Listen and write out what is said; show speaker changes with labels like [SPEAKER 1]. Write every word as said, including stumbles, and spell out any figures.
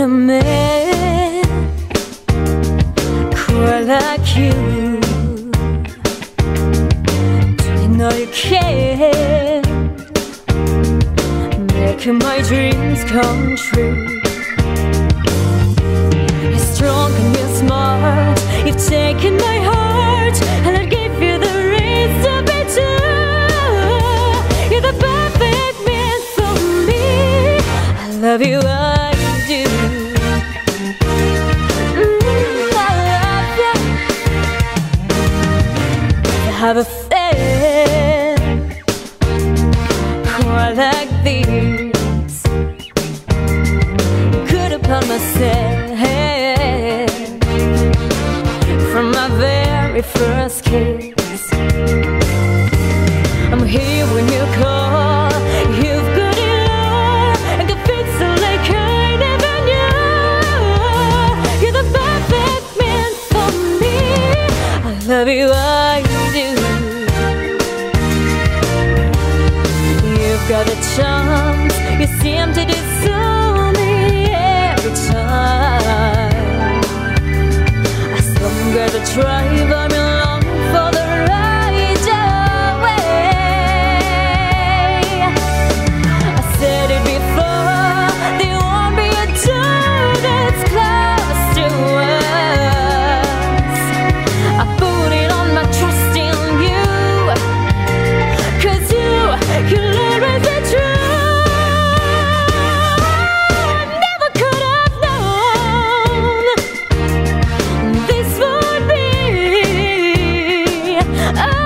[SPEAKER 1] a man quite like you. Do you know you can make my dreams come true? You're strong and you're smart. You've taken my heart and I gave you the reason to be true. You're the perfect man for me. I love you, I do. Mm, I love you. I have a fan quite like these. Could have put myself from my very first kiss. I'm here when you call. You've got it all and can fix it like I never knew. You're the perfect man for me. I love you, I do. You've got a chance. You seem to disown me every time. I'm gonna try, but I'm long for the right away. I said it before, there won't be a door that's close to us. I put it on my trust in you, 'cause you, you'll always be true. I never could have known this would be. Oh.